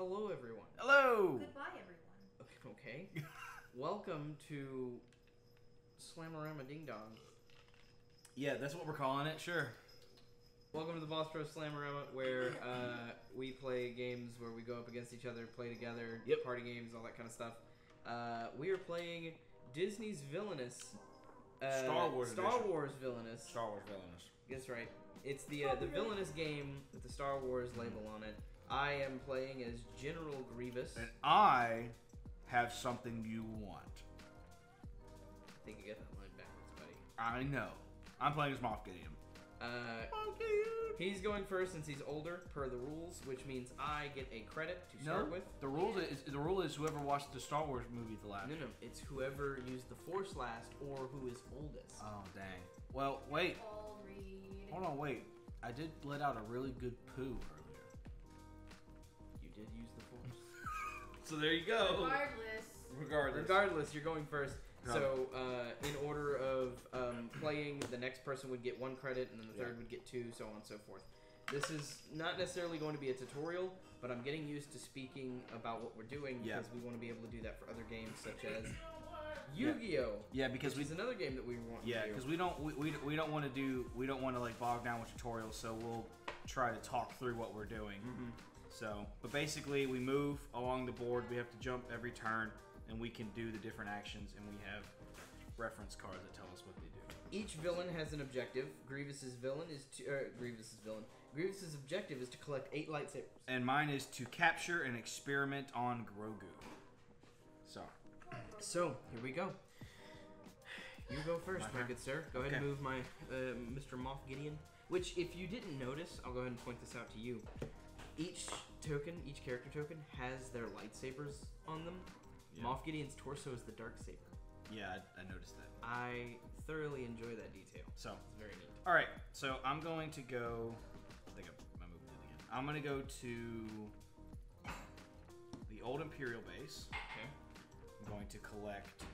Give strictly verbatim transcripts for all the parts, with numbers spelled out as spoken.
Hello, everyone. Hello! Goodbye, everyone. Okay. Welcome to Slamorama Ding Dong. Yeah, that's what we're calling it, sure. Welcome to the Boss Pro Slamorama, where uh, we play games where we go up against each other, play together, Yep. party games, all that kind of stuff. Uh, we are playing Disney's Villainous. Uh, Star Wars Star edition. Wars Villainous. Star Wars Villainous. That's right. It's the uh, the Villainous game with the Star Wars label on it. I am playing as General Grievous. And I have something you want. I think you got that line backwards, buddy. I know. I'm playing as Moff Gideon. Uh, Moff Gideon! he's going first since he's older, per the rules, which means I get a credit to start No, with. the rule is the rule is whoever watched the Star Wars movie the last. No, no, it's whoever used the Force last or who is oldest. Oh dang. Well, wait. Old read. Hold on, wait. I did let out a really good poo earlier. You did use the Force. So there you go. Regardless. Regardless. Regardless, you're going first. No. So, uh, in order of um, playing, the next person would get one credit, and then the third Yeah. would get two, so on and so forth. This is not necessarily going to be a tutorial, but I'm getting used to speaking about what we're doing Yeah. because we want to be able to do that for other games such as Yu-Gi-Oh! Yeah, because Which we is another game that we want Yeah, to do. because we don't we, we, we don't want to do we don't want to like bog down with tutorials, so we'll try to talk through what we're doing. Mm-hmm. So, but basically, we move along the board. We have to jump every turn, and we can do the different actions, and we have reference cards that tell us what they do. Each villain has an objective. Grievous's villain is to er, Grievous's villain. Grievous's objective is to collect eight lightsabers. And mine is to capture and experiment on Grogu. So, So here we go. You go first, My my turn. good sir. Go ahead and Okay. move my uh, Mister Moff Gideon. Which, if you didn't notice, I'll go ahead and point this out to you. Each token, each character token, has their lightsabers on them. Yeah. Moff Gideon's torso is the dark saber. yeah, I, I noticed that. I thoroughly enjoy that detail. So, It's very neat. all right. So I'm going to go. I think I, I moved it again. I'm going to go to the old Imperial base. Okay. I'm going to collect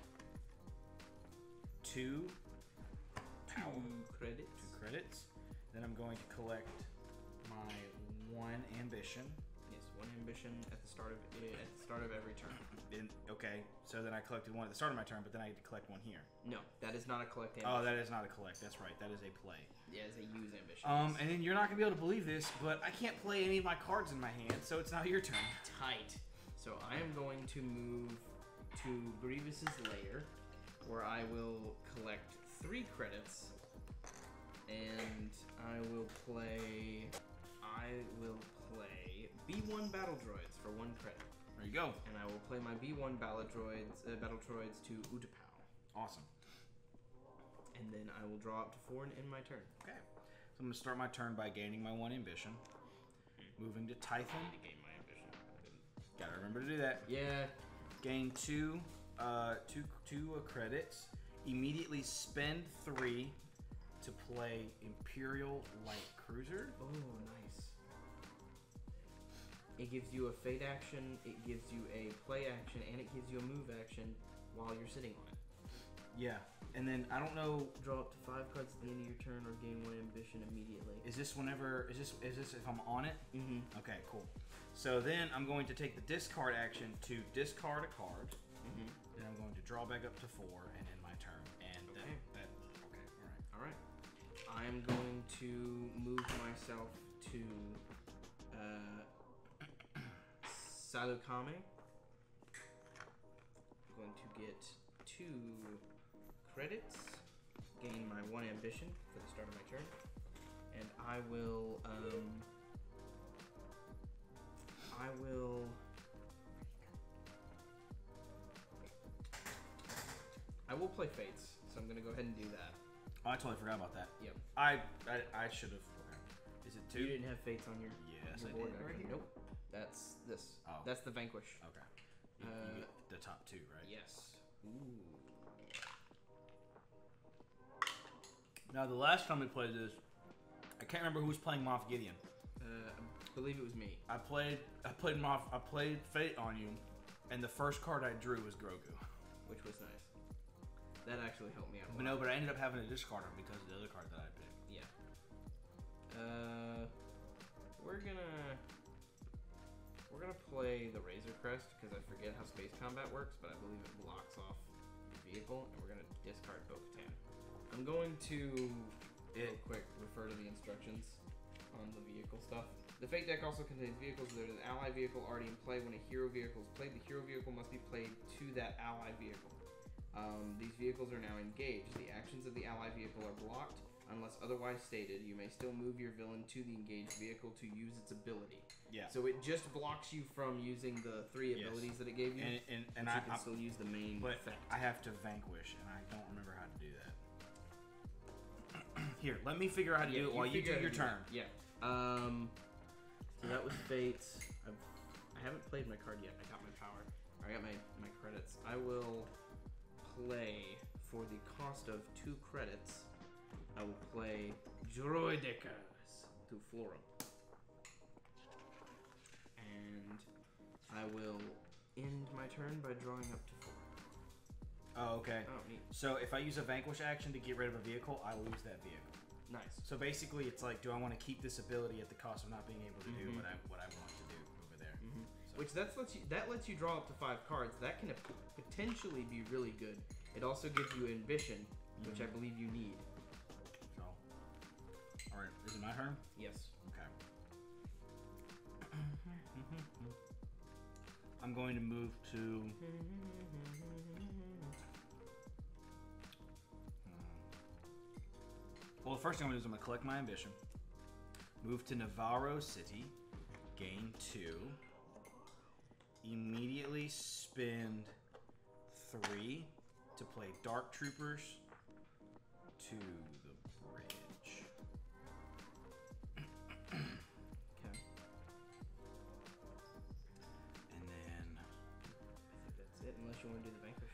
two power, Two credits. two credits. Then I'm going to collect my one ambition. Yes, one ambition at the start of at the start of every turn. Then okay, so then I collected one at the start of my turn, but then I get to collect one here. No, that is not a collect ambition. Oh, that is not a collect. That's right. That is a play. Yeah, it's a use ambition. Um, and then you're not gonna be able to believe this, but I can't play any of my cards in my hand, so it's now your turn. Tight. So I am going to move to Grievous's lair, where I will collect three credits, and I will play. I will play B one battle droids for one credit, There you go. and I will play my B one battle droids, uh, battle droids to Utapau, Awesome. and then I will draw up to four and end my turn. Okay. So I'm gonna start my turn by gaining my one ambition, moving to I Tython. need to gain my ambition. Gotta remember to do that. Yeah. Gain two, uh, two, two uh, credits. Immediately spend three to play Imperial Light Cruiser. Oh, nice. It gives you a fate action, it gives you a play action, and it gives you a move action while you're sitting on it. Yeah, and then I don't know. Draw up to five cards at the end of your turn or gain one ambition immediately. Is this whenever? Is this? Is this if I'm on it? Mm-hmm. Okay, cool. So then I'm going to take the discard action to discard a card. Mm-hmm. Then I'm going to draw back up to four and end my turn. And that. Okay. that okay. All right. Alright. I'm going to move myself to uh, Salukame. I'm going to get two credits, gain my one ambition for the start of my turn, and I will, um, I will, I will play Fates, so I'm going to go ahead and do that. Oh, I totally forgot about that. Yep. I I, I should have. Okay. Is it two? You didn't have Fates on your, Yes, your I board did. right here? Nope. That's this. Oh. That's the Vanquish. Okay. You, you Uh, get the top two, right? Yes. Ooh. Now the last time we played this, I can't remember who was playing Moff Gideon. Uh, I believe it was me. I played I played Moff I played Fate on you, and the first card I drew was Grogu. Which was nice. That actually helped me out a But lot. no, but I ended up having to discard him because of the other card that I picked. Yeah. Uh, we're gonna we're we're gonna play the Razor Crest because I forget how space combat works, but I believe it blocks off the vehicle, and we're gonna discard Bo-Katan. I'm going to real quick refer to the instructions on the vehicle stuff. The Fate deck also contains vehicles that are an ally vehicle already in play. When a hero vehicle is played, the hero vehicle must be played to that ally vehicle. Um, these vehicles are now engaged. The actions of the ally vehicle are blocked unless otherwise stated. You may still move your villain to the engaged vehicle to use its ability. Yeah. So it just blocks you from using the three Yes. abilities that it gave you. And and, and but I you can I- still use the main but effect. I have to vanquish, and I don't remember how to do that. Here, let me figure out how to Yeah, do it while you figure do out your how to turn. do that. Yeah. Um. So that was Fates. I've, I haven't played my card yet. I got my power. I got my my credits. I will play for the cost of two credits. I will play Droidekas to Florum. And I will end my turn by drawing up to four. Oh, okay. Oh, neat. So if I use a vanquish action to get rid of a vehicle, I lose that vehicle. Nice. So basically, it's like, do I want to keep this ability at the cost of not being able to do Mhm. what I what I want to do over there? Mm-hmm. So- Which that's lets you that lets you draw up to five cards. That can potentially be really good. It also gives you ambition, which I Mhm. believe you need. So, all right, is it my turn? Yes. Okay. I'm going to move to. Well, the first thing I'm going to do is I'm going to collect my ambition. Move to Navarro City. Gain two. Immediately spend three to play Dark Troopers to the bridge. Okay. And then, I think that's it. Unless you want to do the vanquish.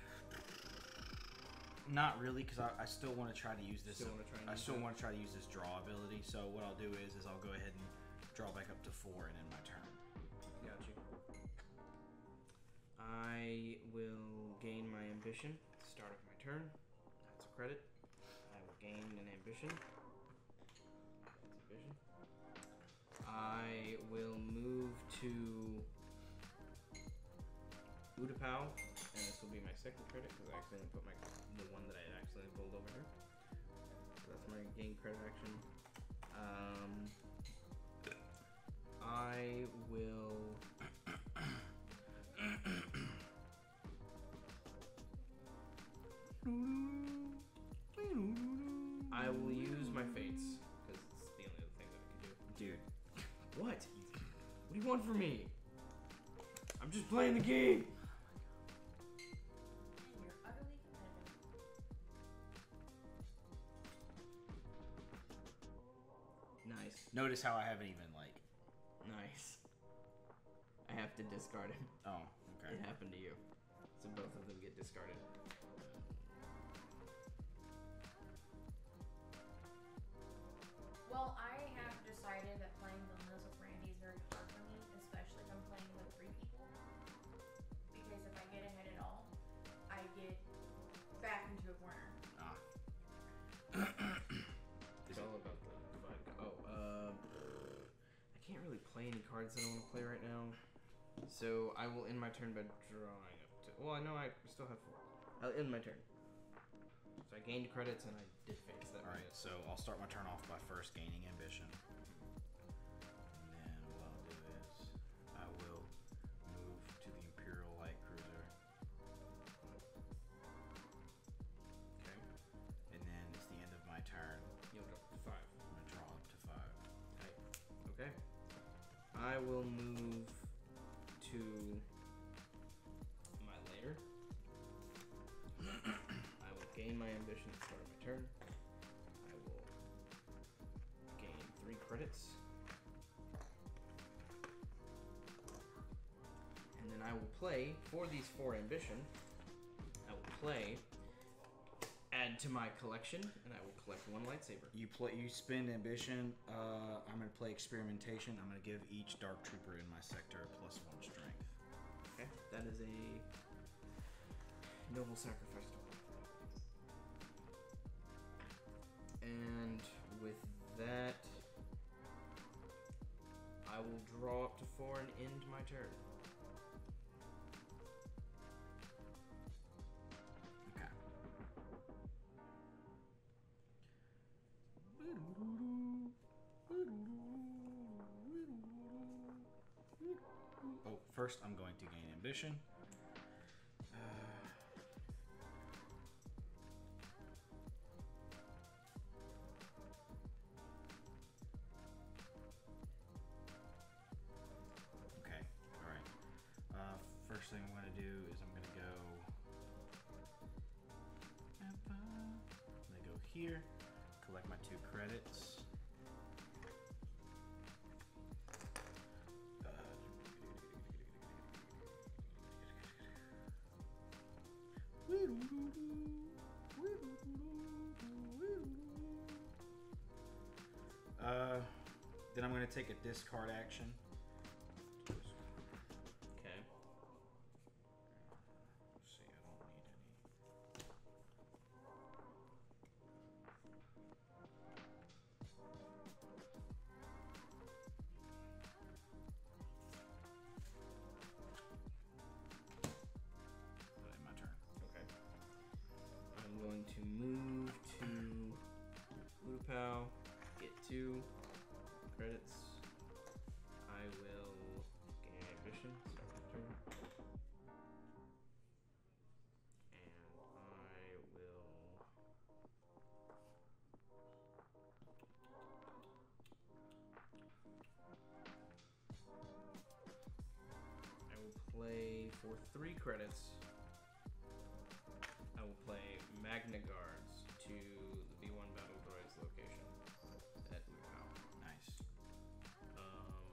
not really, because I, I still want to try to use this. Still wanna try and I use still that? want to try to use this draw ability. So what I'll do is, is I'll go ahead and draw back up to four and end my turn. Got you. I will gain my ambition. Start of my turn. That's a credit. I will gain an ambition. That's ambition. I will move to Utapau, and this will be my second credit because I accidentally put my the one that I had accidentally pulled over here. So that's my gain credit action. Um, I will. I will use my fates because it's the only other thing that I can do. Dude, What? What do you want from me? I'm just playing the game. And you're utterly competitive. Nice, notice how I haven't even like. nice. I have to discard him. Oh, okay. It happened to you, so both of them get discarded. Well, I have decided that playing Villas with Randy is very hard for me, especially if I'm playing with three people. Because if I get ahead at all, I get back into a corner. Ah. It's all about the divide. Oh, uh, I can't really play any cards that I want to play right now. So I will end my turn by drawing up to. Well, I know I still have four. I'll end my turn. So I gained credits and I did face that. All right, so I'll start my turn off by first gaining ambition. And then what I'll do is I will move to the Imperial Light Cruiser. Okay. And then it's the end of my turn. You'll go to five. I'm gonna draw up to five. Okay. I will move to my lair. I will gain my ambition at the start of my turn. I will gain three credits. And then I will play, for these four ambition, I will play, add to my collection, and I will collect one lightsaber. You play. You spend ambition. Uh, I'm gonna play experimentation. I'm gonna give each Dark Trooper in my sector a plus one strength. Okay, that is a noble sacrifice to make. And with that, I will draw up to four and end my turn. Okay. Oh, first I'm going to gain ambition. Uh, okay, all right. Uh, first thing I'm going to do is I'm going to go. I'm going to go here, collect my two credits. Uh, then I'm going to take a discard action. Okay. Let's see, I don't need any. That ain't my turn. Okay. I'm going to move to Lupao, get two credits. I will gain ambition, start my turn. And I will. I will play for three credits. I will play Magna Guards to the V one Battle Droids location at Lupao. Nice. Um,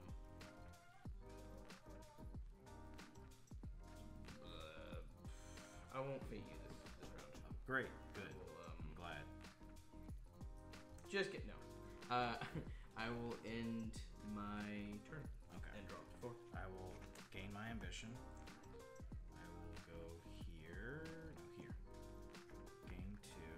uh, I won't fate you this, this round. Great. Good. We'll, um, I'm glad. just get no. Uh, I will end my turn Okay. and drop to four. I will gain my ambition. I will go here. No, here. Gain two.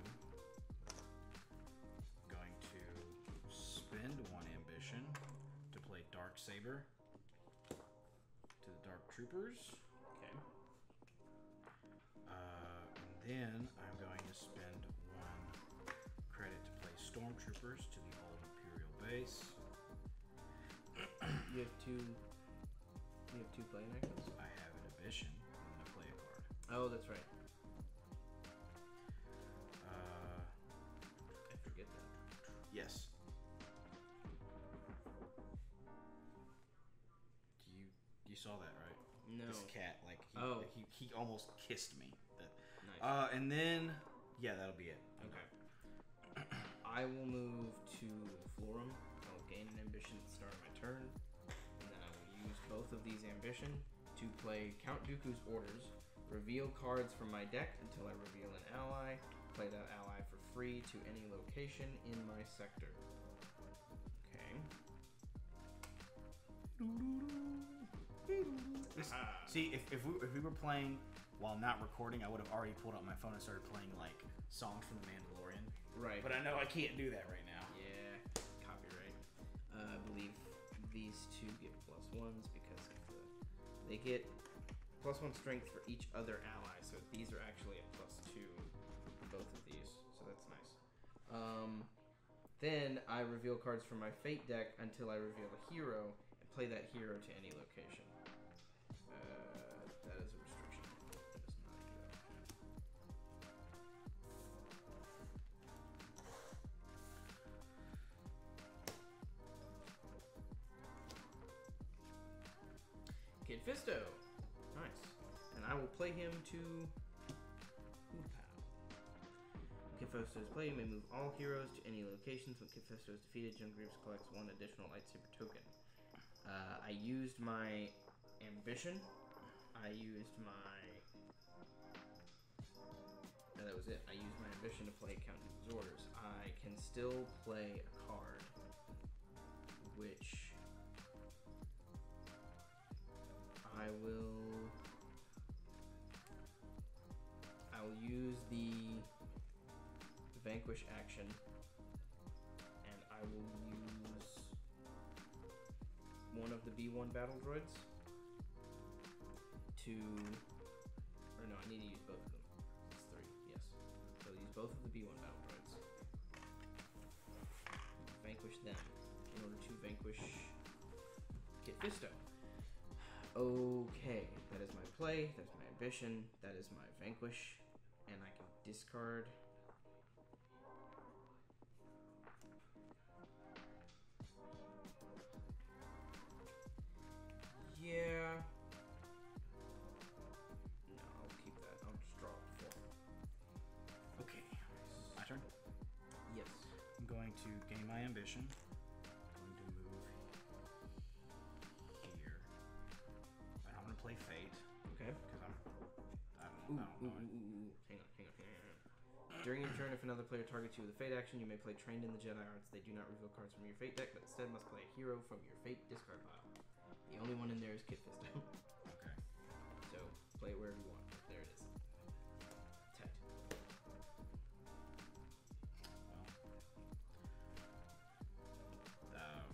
Going to spend one ambition to play Dark Saber to the Dark Troopers. Okay. Uh, and then I'm going to spend one credit to play Stormtroopers to the Old Imperial base. You have two. You have two playing actions. I have an ambition and then I play a card. Oh, that's right. Uh, I forget that. yes. You you saw that, right? No. This cat, like he, Oh. he he almost kissed me. That, Nice. uh, and then yeah, that'll be it. Okay. I will move to Florum. I'll gain an ambition at the start of my turn. And then I will use both of these ambition to play Count Dooku's Orders, reveal cards from my deck until I reveal an ally, play that ally for free to any location in my sector. Okay. This- Ah. see, if, if we if we were playing while not recording, I would have already pulled out my phone and started playing like songs from The Mandalorian. Right. But I know I can't do that right now. Yeah, copyright. Uh, I believe these two get plus ones because of the, they get plus one strength for each other ally. So these are actually a plus two, both of these. So that's nice. Um, then I reveal cards from my fate deck until I reveal a hero and play that hero to any location. Uh, that is a restriction. That does not do that. Kid Fisto. Nice. And I will play him to Lupao. When Kid Fisto is played, you may move all heroes to any locations. When Kid Fisto is defeated, Jim Greaves collects one additional lightsaber token. Uh, I used my ambition. I used my... No, that was it. I used my ambition to play Count Dooku's Orders. I can still play a card, which... I will. I will use the vanquish action, and I will use one of the B one battle droids to, or no, I need to use both of them. It's three, yes. So I'll use both of the B one battle droids. Vanquish them in order to vanquish Kit Fisto. Okay, that is my play, that is my ambition, that is my vanquish, and I can discard. Yeah. No, I'll keep that. I'll just draw it four. Okay, my turn. Yes. I'm going to gain my ambition. I'm going to move here. And I'm going to play Fate. Okay. Because I'm. I don't, Ooh, I don't ooh, know. ooh, ooh, ooh. Hang on, hang on, hang on, hang on. During your turn, if another player targets you with a Fate action, you may play Trained in the Jedi Arts. They do not reveal cards from your Fate deck, but instead must play a hero from your Fate discard pile. The only one in there is Kit Fisto. Okay. So, play it wherever you want. There it is. Tet. Well. Um.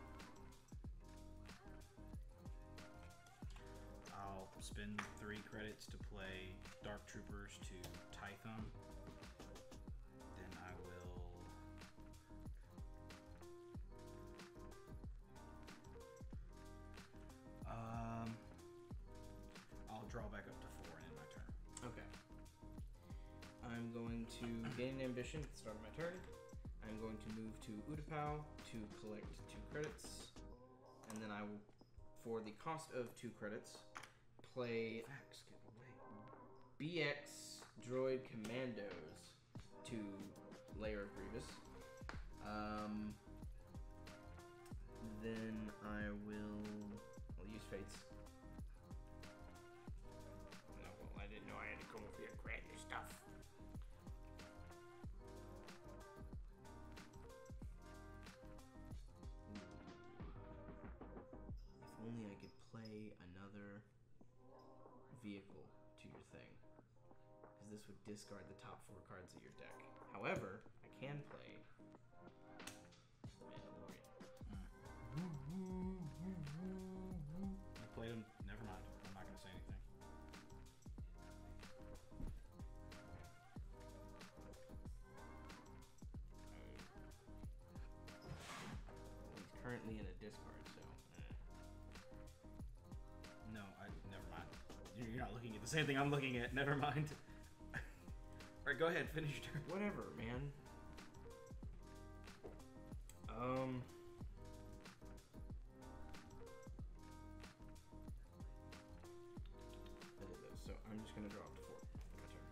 I'll spend three credits to play Dark Troopers to Tython. Then I will. Um, I'll draw back up to four and end my turn. Okay. I'm going to gain an ambition at the start of my turn. I'm going to move to Utapau to collect two credits. And then I will, for the cost of two credits, play Facts, get away. B X Droid Commandos to Lair of Grievous. Um, then I will... I'll use Fates. No, well, I didn't know I had to come over here and grab your stuff. If only I could play another vehicle to your thing. Because this would discard the top four cards of your deck. However, I can play the Mandalorian. You played him. Never mind. I'm not going to say anything. Well, he's currently in a discard, so. Eh. No, I. Never mind. You're you're not looking at the same thing I'm looking at. Never mind. Alright, go ahead. Finish your turn. Whatever, man. Um. I did those, so I'm just gonna draw up to four. My turn.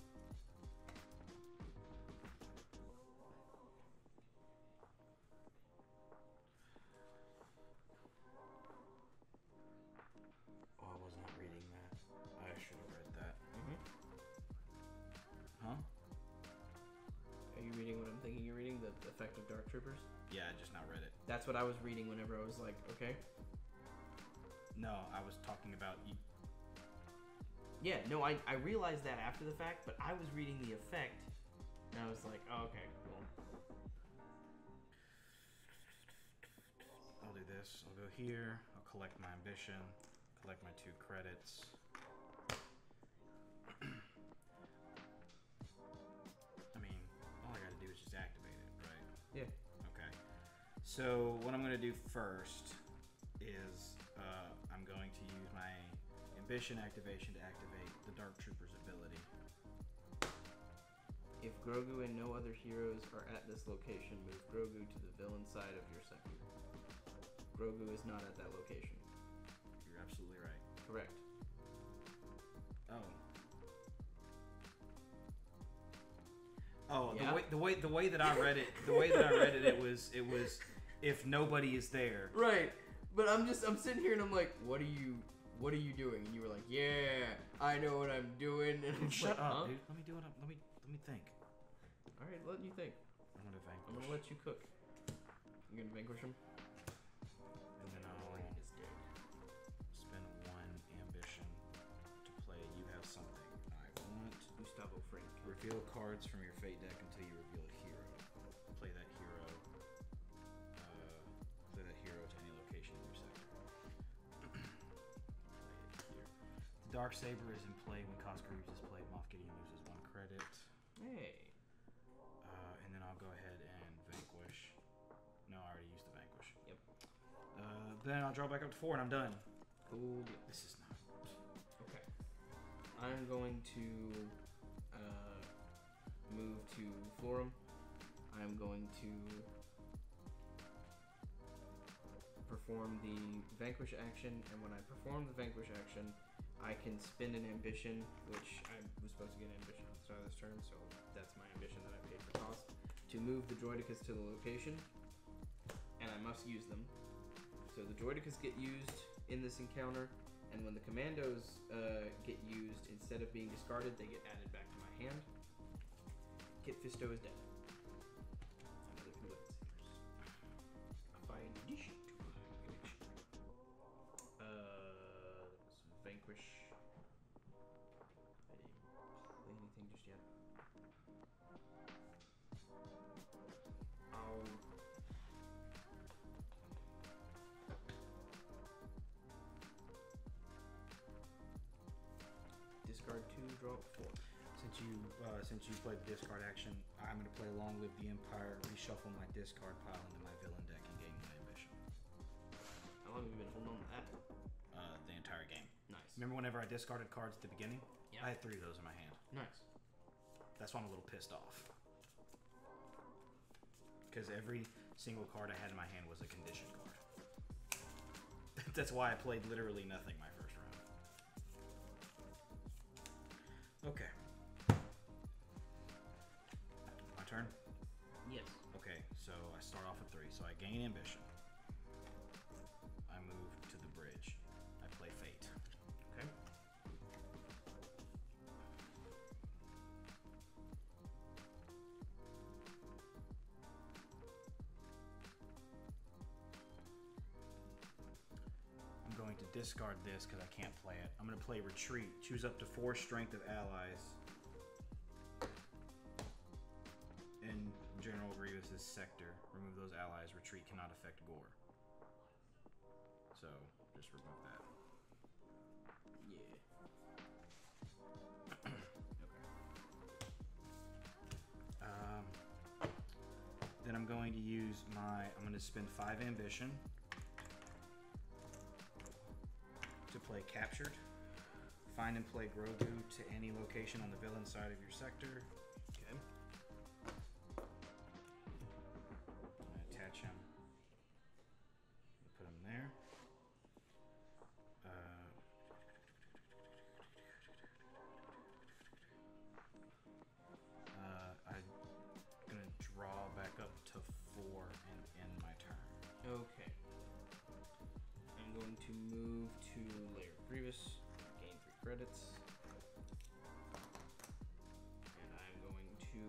Oh, I was not reading that. I should have read that. Mm-hmm. Huh? Are you reading what I'm thinking you're reading? The the effect of Dark Troopers? Yeah, I just not read it. That's what I was reading whenever I was like, okay. No, I was talking about you. Yeah, no, I, I realized that after the fact, but I was reading the effect, and I was like, oh, okay, cool. I'll do this. I'll go here. I'll collect my ambition. Collect my two credits. I mean, all I gotta do is just activate it, right? Yeah. Okay. So what I'm gonna do first is uh, I'm going to use my ambition activation to activate the Dark Trooper's ability. If Grogu and no other heroes are at this location, move Grogu to the villain side of your sector. Grogu is not at that location. You're absolutely right. Correct. Oh. Oh, Yeah? the way the way the way that I read it, the way that I read it, it was it was if nobody is there. Right. But I'm just I'm sitting here and I'm like, what are you what are you doing? And you were like, yeah, I know what I'm doing. And I'm Shut like, up, huh? dude. Let me do it. Let me let me think. All right, let you think. I'm gonna vanquish. I'm gonna let you cook. You gonna vanquish him? And then I'll is dead. spend one ambition to play You Have Something. I want Gustavo Fring. reveal cards from your Fate deck until you reveal a hero. Play that hero. Uh, play that hero to any location in your sector. Dark Saber is in play when Cosgreaves is played. Moff Gideon loses one credit. Hey. Uh, and then I'll go ahead and vanquish. No, I already used the vanquish. Yep. Uh, then I'll draw back up to four and I'm done. Cool. This is not. Okay. I'm going to uh, move to Florum. I'm going to perform the Vanquish action, and when I perform the Vanquish action, I can spend an ambition, which I was supposed to get an ambition at the start of this turn, so that's my ambition that I paid for cost, to move the Droidicus to the location, and I must use them. So the Droidicus get used in this encounter, and when the Commandos uh, get used, instead of being discarded, they get added back to my hand. Kit Fisto is dead. Another Convicts. A fine addition to my collection. Uh, that was Vanquish. I didn't play anything just yet. I'll discard two, draw four. Since you uh, since you played the discard action, I'm going to play Long Live the Empire, reshuffle my discard pile into my villain deck, and gain my ambition. How long have you been holding on to that? Uh, the entire game. Nice. Remember whenever I discarded cards at the beginning? Yeah. I had three of those in my hand. Nice. That's why I'm a little pissed off. Because every single card I had in my hand was a condition card. That's why I played literally nothing my first round. Okay. My turn? Yes. Okay, so I start off with three. So I gain ambition. I move to the bridge. I play Fate. Okay. I'm going to discard this because I can't play it. I'm going to play Retreat. Choose up to four strength of allies. In General Grievous's sector, remove those allies. Retreat cannot affect Gore. So, just remove that. Yeah. Okay. Um, then I'm going to use my... I'm going to spend five ambition to play Captured. Find and play Grogu to any location on the villain side of your sector. Okay. I'm going to attach him. Put him there. Uh, uh, I'm going to draw back up to four and end my turn. Okay. I'm going to move to Lair of Grievous, gain three credits. And I'm going to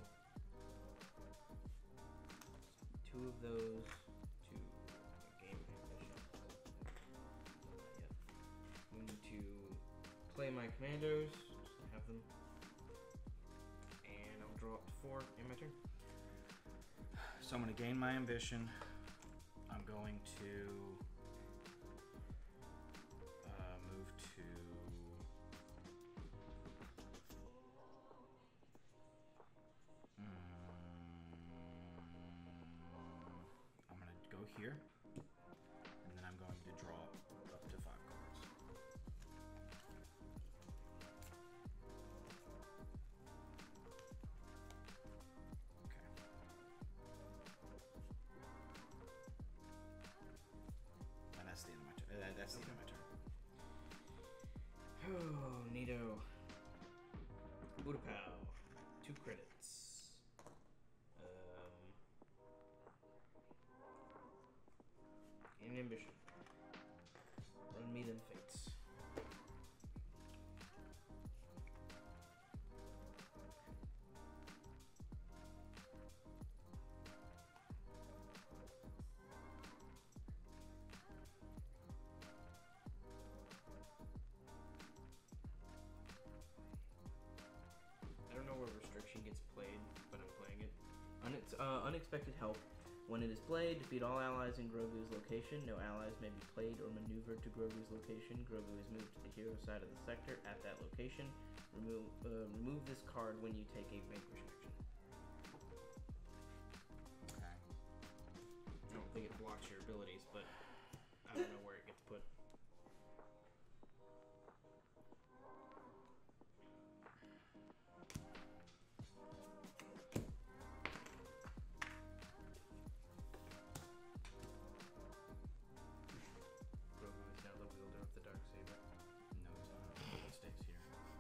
two of those to game ambition. Not yet. I'm going to play my commandos, just to have them. And I'll draw up to four in my turn. So I'm going to gain my ambition. I'm going to uh, move to mm, I'm going to go here, and then I'm going to draw up to five cards. Okay. And that's the end of my turn. Uh, that's the end of my turn. Oh, neato. Budapow. Two credits. Um, an ambition. Run me them fates. I don't know where restriction gets played, but I'm playing it. Unex- uh, unexpected help. When it is played, defeat all allies in Grogu's location. No allies may be played or maneuvered to Grogu's location. Grogu is moved to the hero side of the sector at that location. Remove uh, remove this card when you take a vanquish action. Okay. I don't think it blocks your abilities, but I don't know where it gets put. Grogu is now the wielder of the Darksaber. No, it's not. It stays here.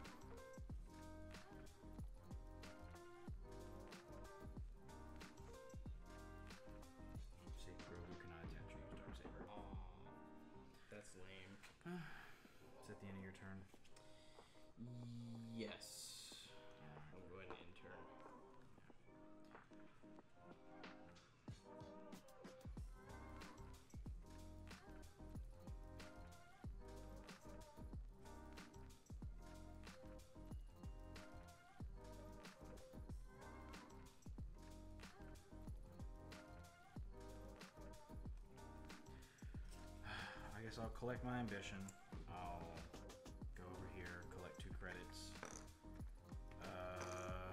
See, Grogu cannot attempt to use Darksaber. Aw, that's lame. It's at the end of your turn. Yes. I'll go ahead and end turn. I guess I'll collect my ambition. I'll go over here, collect two credits. Uh,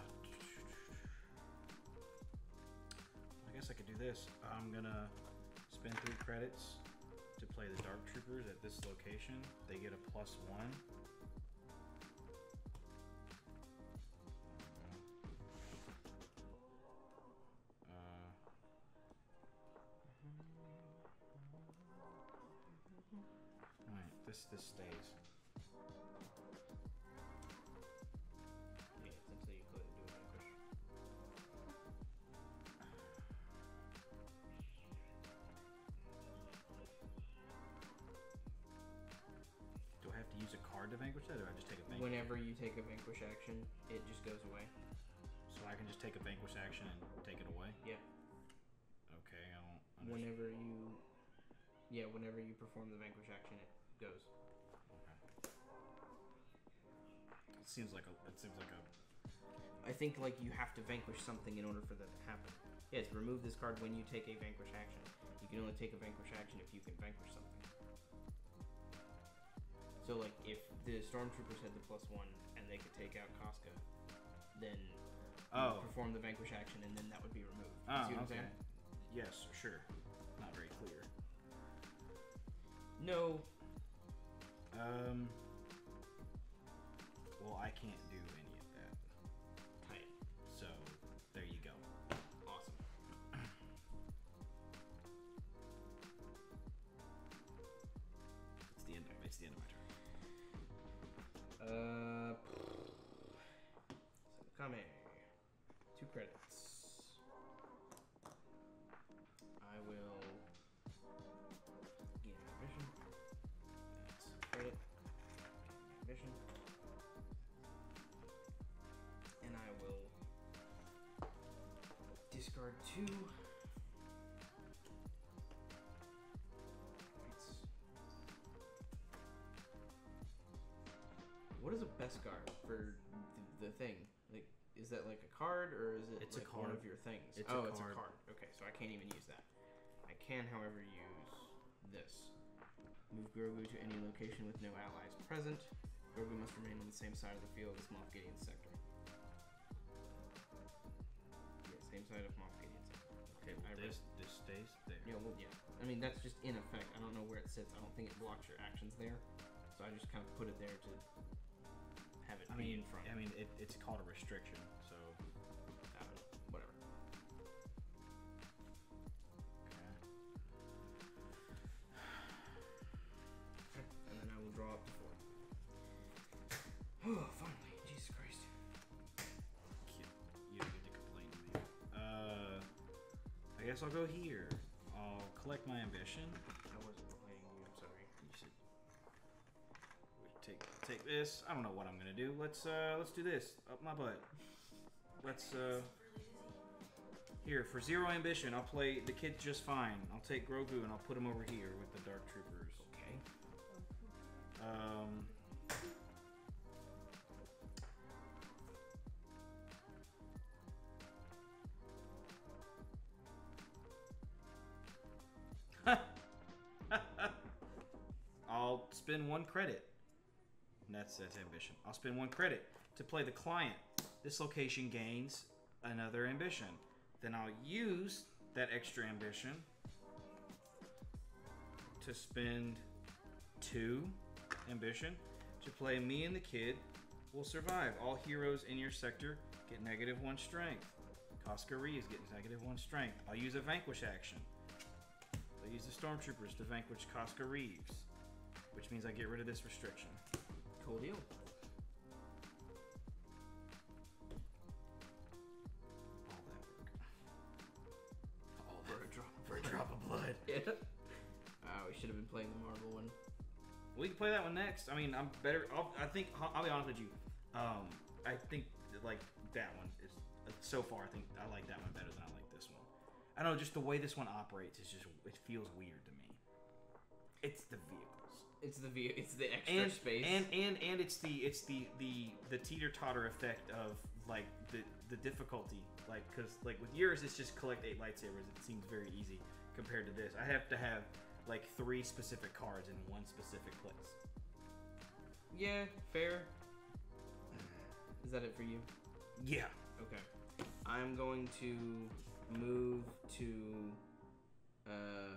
I guess I could do this. I'm gonna spend three credits to play the Dark Troopers at this location. They get a plus one. Uh, Alright, this this stays. Yeah, it's until you go ahead and do a vanquish. Do I have to use a card to vanquish that, or I just take a vanquish? Whenever you take a vanquish action, it just goes away. So I can just take a vanquish action and take it away? Yeah. Okay, I don't understand. Whenever you, yeah, whenever you perform the vanquish action, it goes. It seems like a. It seems like a. I think like you have to vanquish something in order for that to happen. Yes, remove this card when you take a vanquish action. You can only take a vanquish action if you can vanquish something. So like if the stormtroopers had the plus one and they could take out Casca, then you Oh. perform the vanquish action and then that would be removed. You Oh, see what okay. I'm saying? Yes, sure. Not very clear. No. Um. Well, I can't do any of that. Tight. So there you go. Awesome. It's the end. Of, it's the end of my turn. Uh, Kame. Two credits. I will gain ambition. That's a credit. Gain ambition. And I will discard two. It's What is a Beskar for the, the thing? Like, is that like a card or is it It's a like one card. of your things? It's oh, a it's card. a card. Okay, so I can't even use that. I can, however, use this. Move Grogu to any location with no allies present. Grogu must remain on the same side of the field as Moff Gideon's sector. Yeah, same side of Moff Gideon's sector. Okay, well, I read- this this stays there. Yeah, well, yeah. I mean, that's just in effect. I don't know where it sits. I don't think it blocks your actions there. So I just kind of put it there to have it I be mean, in front. I mean, it, it's called a restriction. So. I don't know. Whatever. Okay. And then I will draw up to four. Oh, finally. Jesus Christ. You, you don't get to complain to me. Uh, I guess I'll go here. I'll collect my ambition. I wasn't complaining to you. I'm sorry. You should take take this. I don't know what I'm gonna do. Let's uh let's do this. Up my butt. Let's uh here for zero ambition. I'll play the kid just fine. I'll take Grogu and I'll put him over here with the Dark Troopers. Okay. Um. spend one credit. And that's that's ambition. I'll spend one credit to play the client. This location gains another ambition. Then I'll use that extra ambition to spend two ambition to play Me and the Kid Will Survive. All heroes in your sector get negative one strength. Casca Reeves gets negative one strength. I'll use a Vanquish action. I'll use the Stormtroopers to vanquish Casca Reeves, which means I get rid of this restriction. Cool deal. All that work. All For that a drop, for a drop of blood. Yeah. Uh, we should have been playing the Marvel one. We can play that one next. I mean, I'm better. I'll, I think I'll be honest with you. Um, I think that, like that one is so far. I think I like that one better than I like this one. I don't know, just the way this one operates is just it feels weird to me. It's the vehicles. It's the v- It's the extra and, space. and and and it's the it's the the the teeter totter effect of like the the difficulty. Like because like with yours, it's just collect eight lightsabers. It seems very easy compared to this. I have to have like three specific cards in one specific place. Yeah, fair. Is that it for you? Yeah. Okay. I'm going to move to. Uh,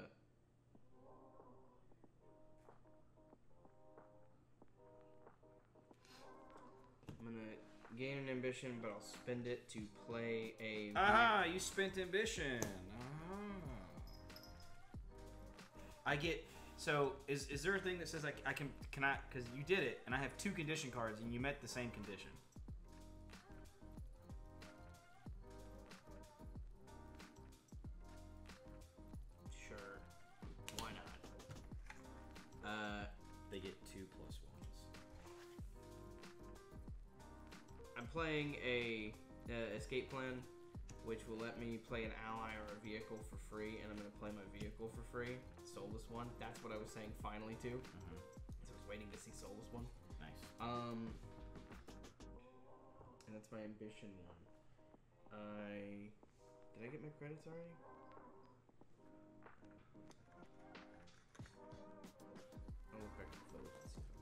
I'm gonna gain an ambition, but I'll spend it to play a. Ah, you spent ambition. Ah. I get. So, is is there a thing that says I, I can can I because you did it and I have two condition cards and you met the same condition? Sure. Why not? Uh, They get two plus ones. I'm playing a uh, escape plan, which will let me play an ally or a vehicle for free, and I'm gonna play my vehicle for free. Soulless one. That's what I was saying finally too. Mm-hmm. So I was waiting to see Soulless one. Nice. Um, and that's my ambition one. I did I get my credits already? I'll look back at the photos and see if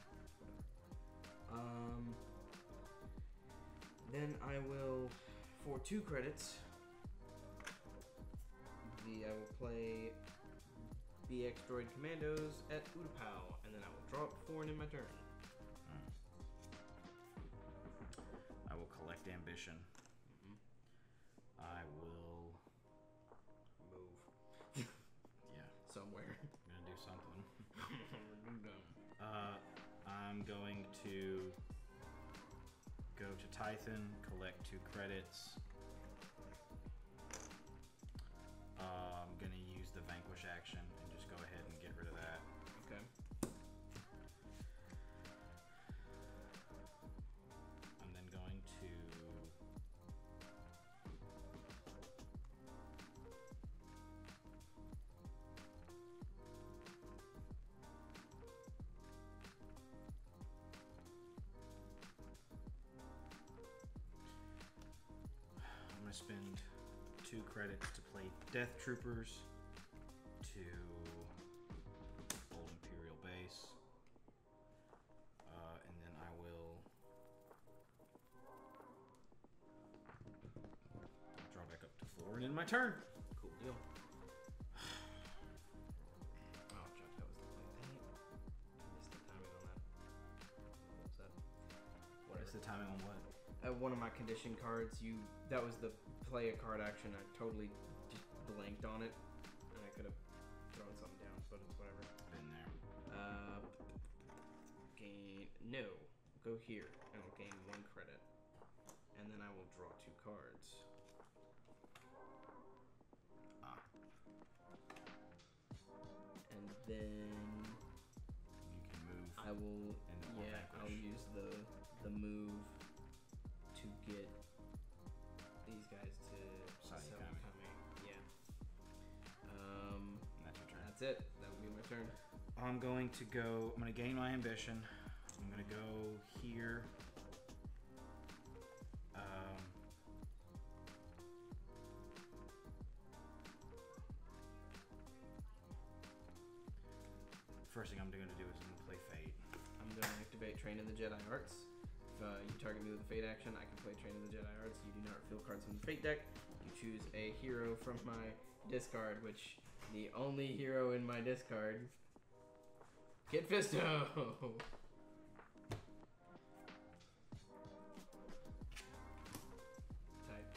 I whatever. Um, then I will, for two credits, the I will play B X Droid Commandos at Utapau, and then I will draw up four and in my turn. I will collect ambition. Mm-hmm. I will Move. yeah. Somewhere. I'm gonna do something. Uh, I'm going to go to Tython, collect two credits. Uh, I'm gonna use the Vanquish action and just go ahead and get rid of that. Okay. I'm then going to I'm gonna spend two credits to play Death Troopers to Old Imperial Base. Uh, and then I will draw back up to four and in my turn. Cool deal. Oh, Chuck, that was the play. Dang it. I missed the timing on that. What was that? What is the timing on what? Uh, one of my condition cards, you that was the play a card action. I totally just blanked on it, and I could have thrown something down, but it's whatever. Been there. Uh, gain no. Go here, and I'll gain one credit, and then I will draw two cards. Ah. And then You can move. I will. And then we'll Yeah, I'll vanquish. use the the move to get these guys to Sayu Sayu Kami. Kami. Yeah. Um, And that's your turn. that's it. That will be my turn. I'm going to go. I'm going to gain my ambition. I'm going to go here. Um, first thing I'm going to do is I'm going to play Fate. I'm going to activate Train of the Jedi Arts. If uh, you target me with a Fate action, I can play Train of the Jedi Arts. You do not reveal cards from the Fate deck. You choose a hero from my discard, which the only hero in my discard, Kit Fisto. Type.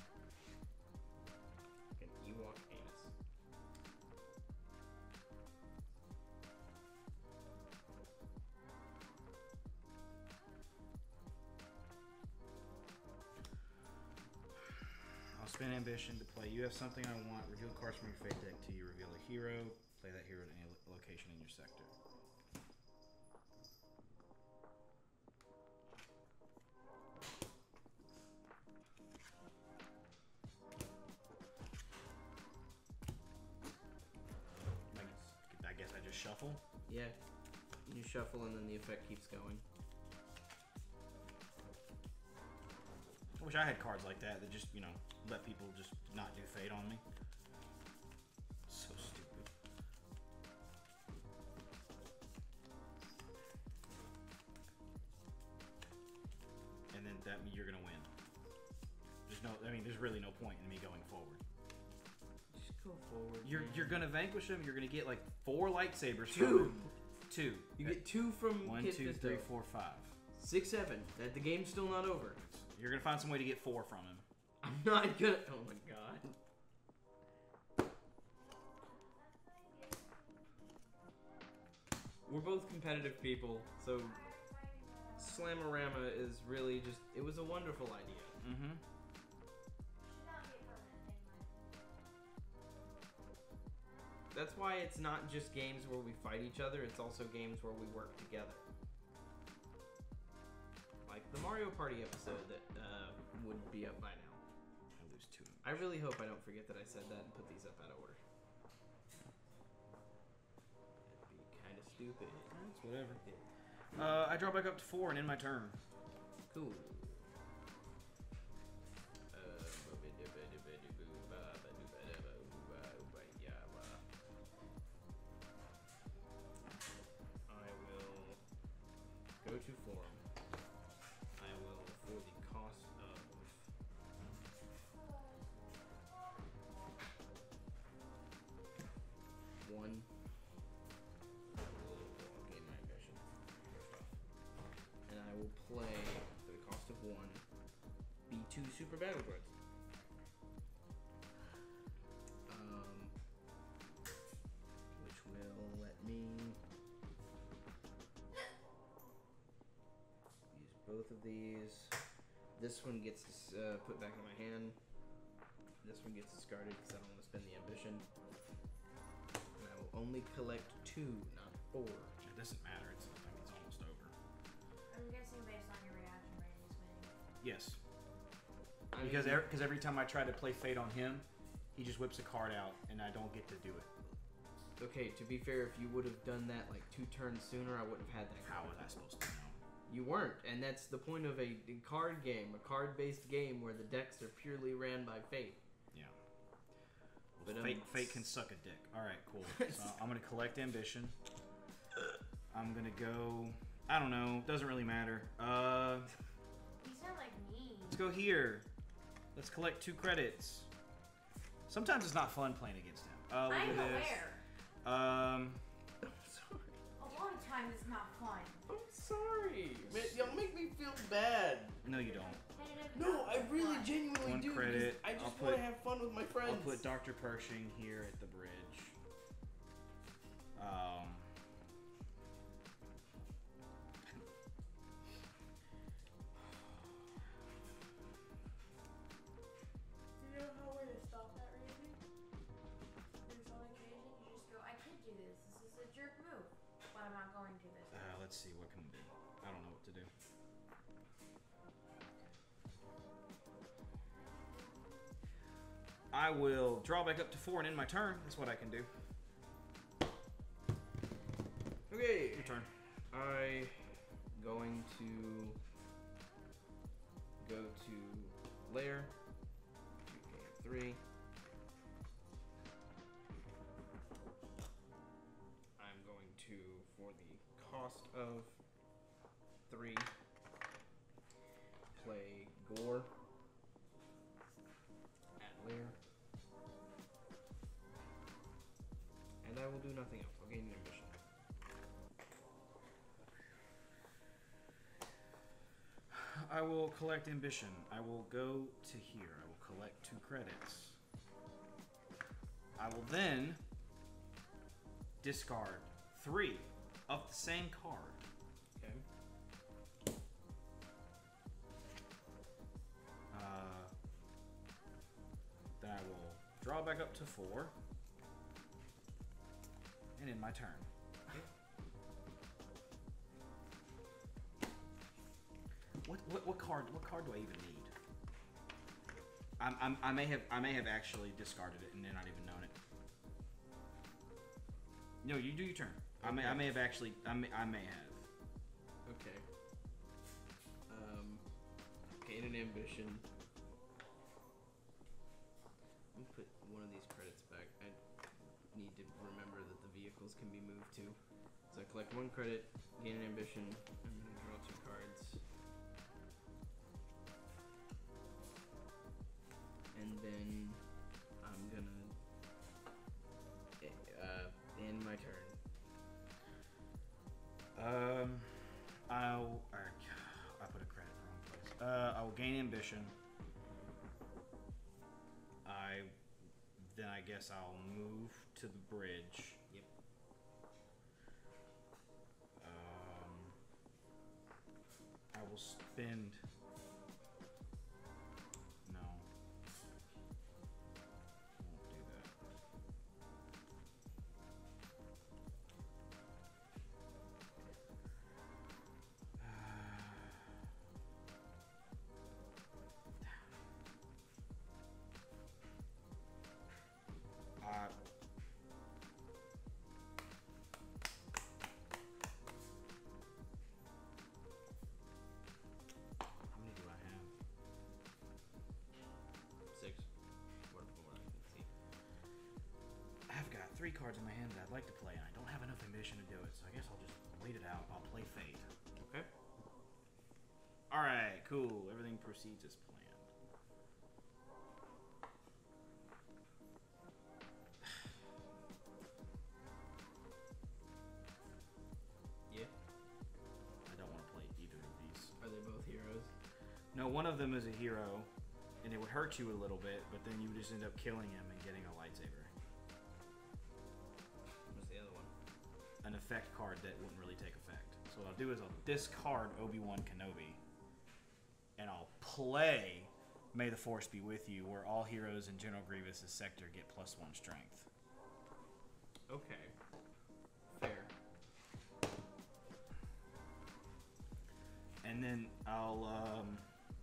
An Ewok anus. I'll spend ambition to play. You have something I want. Reveal cards from your Fate deck till you reveal a hero. Play that hero at any lo- location in your sector. I guess, I guess I just shuffle. Yeah. You shuffle and then the effect keeps going. I wish I had cards like that that just, you know, let people just not do Fate on me. So stupid. And then that means you're gonna win. There's no, I mean, there's really no point in me going forward. Just go forward. You're man. you're gonna vanquish him. You're gonna get like four lightsabers. Two. From him. Two. You get two from One, Kit two, Fisto. three, four, five. Six, seven. That the game's still not over. You're gonna find some way to get four from him. I'm not gonna. Oh my god. We're both competitive people, so Slamorama is really just. It was a wonderful idea. Mm-hmm. That's why it's not just games where we fight each other, it's also games where we work together. Like the Mario Party episode that uh, would be up by now. I lose two. I really hope I don't forget that I said that and put these up out of order. That'd be kind of stupid. It's whatever. Uh, I draw back up to four and end my turn. Cool. I will go to form. I will, for the cost of one, I will gain my ambition first off. And I will play, for the cost of one, B two Super Battle Droids. Um, which will let me use both of these. This one gets uh, put back in my hand. This one gets discarded because I don't want to spend the ambition. And I will only collect two, not four. It doesn't matter. It's, I think it's almost over. I'm guessing based on your reaction, Randy's winning. Yes. I Because mean, every, cause every time I try to play Fate on him, he just whips a card out, and I don't get to do it. okay, to be fair, if you would have done that like two turns sooner, I wouldn't have had that. How card. was I supposed to know? You weren't, and that's the point of a card game, a card-based game where the decks are purely ran by fate. Yeah. But, um, Fate, Fate can suck a dick. All right, cool. So I'm gonna collect ambition. I'm gonna go. I don't know. Doesn't really matter. Uh, You sound like me. let's go here. Let's collect two credits. Sometimes it's not fun playing against him. Uh, look I'm at this. aware. Um, I'm sorry. A lot of times it's not fun. I'm sorry. Man, y'all make me feel bad. no, you don't. Competitive, No, not I really fun. genuinely One do. credit. Because I I'll just put- want to have fun with my friends. I'll put Doctor Pershing here at the bridge. Um. Do you know how where to stop that, Randy? There's on occasion you just go, I could do this. This is a jerk move, but I'm not going to this. Uh, let's see. What can we do? I don't know what to do. I will draw back up to four and end my turn. That's what I can do. Okay. Your turn. I going to go to layer. two K three. I'm going to, for cost of three. Play Gore. Add layer. And I will do nothing else. I'll gain an ambition. I will collect ambition. I will go to here. I will collect two credits. I will then discard three of the same card. Okay. Uh, then I will draw back up to four. And end my turn. What, what what card what card do I even need? I'm, I'm I may have I may have actually discarded it and then not even known it. No, you do your turn. I may I may have actually I may I may have. Okay. Um, gain an ambition. Let me put one of these credits back. I need to remember that the vehicles can be moved too. So I collect one credit, gain an ambition. I'm gonna draw two cards. And then I'm gonna uh, end my turn. Um, I'll or, I put a credit in the wrong place. Uh, I will gain ambition. I then I guess I'll move to the bridge. Yep. Um, I will spend. No. Won't do that. Uh, how many do I have? Six. What from what I can see. I've got three cards in my hand that I'd like to play, and I don't have enough ambition to do it, so I guess I'll just wait it out. I'll play Fate. Okay. Alright, cool. Everything proceeds as planned. Yeah. I don't want to play either of these. Are they both heroes? No, one of them is a hero, and it would hurt you a little bit, but then you would just end up killing him and getting a lightsaber. What's the other one? An effect card that wouldn't really take effect. So what I'll do is I'll discard Obi-Wan Kenobi, and I'll play May the Force Be With You, where all heroes in General Grievous' sector get plus one strength. Okay. Fair. And then I'll, um...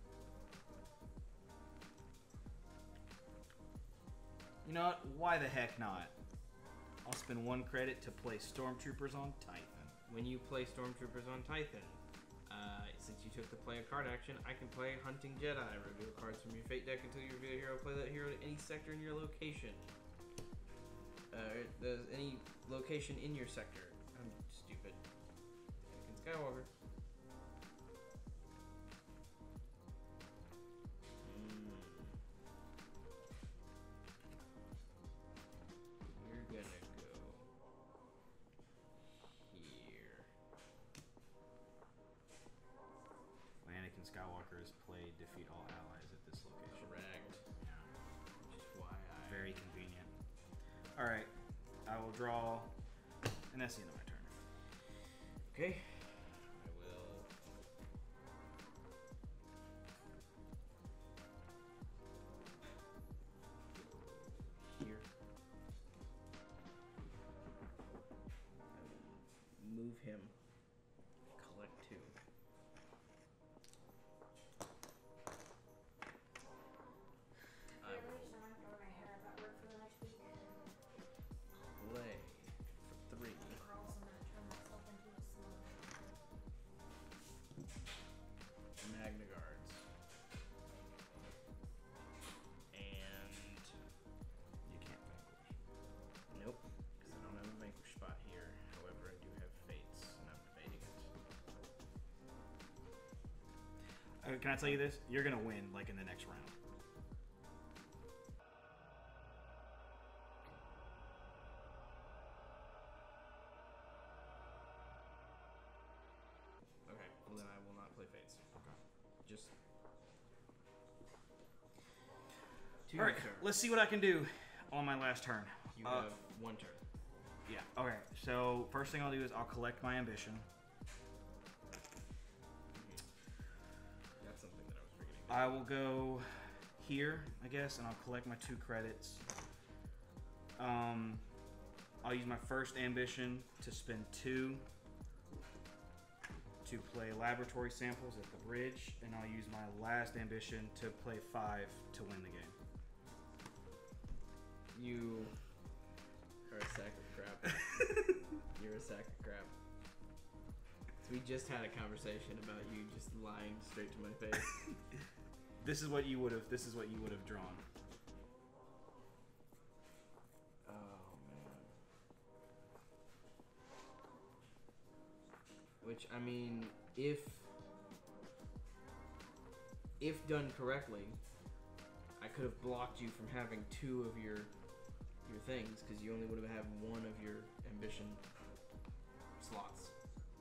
you know what? Why the heck not? I'll spend one credit to play Stormtroopers on Tython. When you play Stormtroopers on Tython, uh, since you took the play a card action, I can play Hunting Jedi. Reveal cards from your Fate deck until you reveal a hero. Play that hero to any sector in your location. Uh, there's any location in your sector. I'm stupid. Anakin Skywalker. Mm. You're gonna go here. Anakin Skywalker is played defeat all allies at this location. Correct. Yeah. Which is why I. Very convenient. Alright, I will draw, and that's the end of my turn. Okay. I will. Go here. I will move him. Collect two. I I really will just don't have to wear my hair if at work for the next week. play for three. Or else I'm gonna turn myself into a slug. can I tell you this? You're gonna win like in the next round. Okay, well then I will not play Fates. Okay. Just. All right, let's see what I can do on my last turn. You Uh, have one turn. Yeah. Okay. So first thing I'll do is I'll collect my ambition. That's something that I was forgetting. I will go here, I guess, and I'll collect my two credits. Um, I'll use my first ambition to spend two to play laboratory samples at the bridge, and I'll use my last ambition to play five to win the game. You are a sack of crap. You're a sack of crap. So we just had a conversation about you just lying straight to my face. This is what you would have. This is what you would have drawn. Oh man. Which I mean, if if done correctly, I could have blocked you from having two of your your things because you only would have had one of your ambition slots.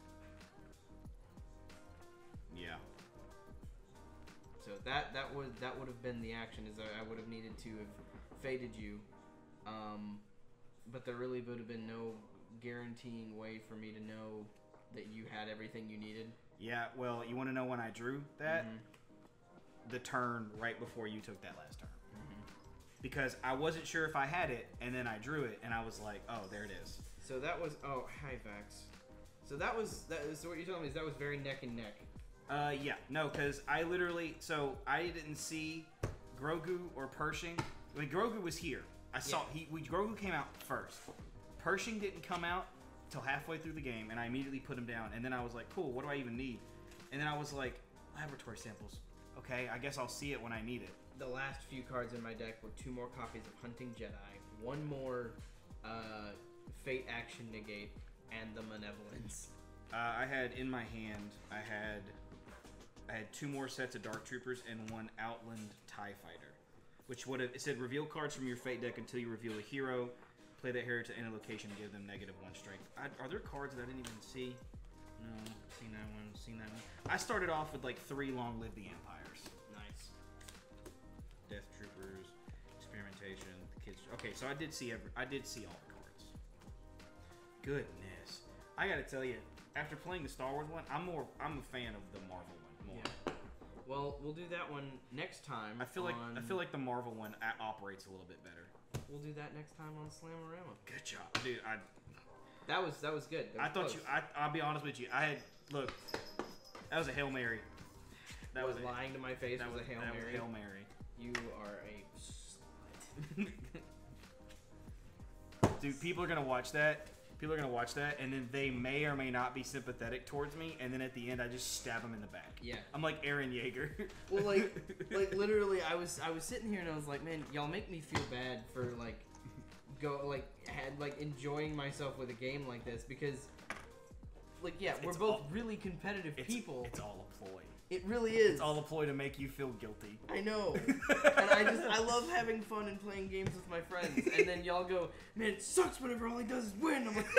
Yeah. So that that would that would have been the action. Is I, I would have needed to have faded you, um, but there really would have been no guaranteeing way for me to know that you had everything you needed. Yeah. Well, you want to know when I drew that? Mhm. The turn right before you took that last turn. Mhm. Because I wasn't sure if I had it, and then I drew it, and I was like, "Oh, there it is." So that was oh hi Vax. So that was that. So what you're telling me is that was very neck and neck. Uh, yeah, no, because I literally, so I didn't see Grogu or Pershing. I mean, Grogu was here. I saw Yeah. he. We, Grogu came out first. Pershing didn't come out till halfway through the game, and I immediately put him down. And then I was like, "Cool, what do I even need?" And then I was like, "Laboratory samples. Okay, I guess I'll see it when I need it." The last few cards in my deck were two more copies of Hunting Jedi, one more uh, Fate Action Negate, and the Malevolence. Uh, I had in my hand, I had, I had two more sets of Dark Troopers and one Outland TIE Fighter, which would have, it said reveal cards from your Fate deck until you reveal a hero. Play that hero to any location and give them negative one strength. I, are there cards that I didn't even see? No, seen that one, seen that one. I started off with like three Long Live the Empires. Nice. Death Troopers, Experimentation, the Kids. Okay, so I did see every, I did see all the cards. Goodness, I gotta tell you, after playing the Star Wars one, I'm more, I'm a fan of the Marvel one more. Yeah. Well, we'll do that one next time. I feel like on, I feel like the Marvel one a- operates a little bit better. we'll do that next time on Slamorama. Good job, dude. I That was that was good. That I was thought close. you. I, I'll be honest with you. I had look. That was a Hail Mary. That was was, a, lying to my face that was, was a Hail that Mary. was Hail Mary. You are a slut. Dude, people are gonna watch that. People are gonna watch that, and then they may or may not be sympathetic towards me, and then at the end, I just stab them in the back. Yeah. I'm like Aaron Yeager. Well, like, like literally, I was I was sitting here and I was like, man, y'all make me feel bad for like, go like had like enjoying myself with a game like this because, like, yeah, we're It's both all- really competitive it's, people. It's all a ploy. It really is. It's all a ploy to make you feel guilty. I know. And I just I love having fun and playing games with my friends. And then y'all go, man, it sucks whenever all he does is win. I'm like,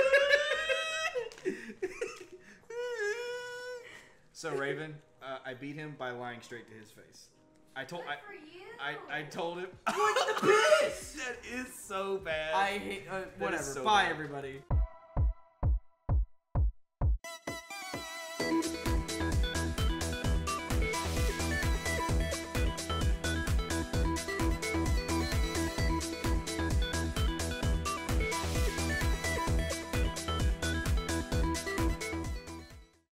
So Raven, uh, I beat him by lying straight to his face. I told Good I, for you. I I told him. What the piss? That is so bad. I hate uh, That is whatever. so Bye, bad. everybody.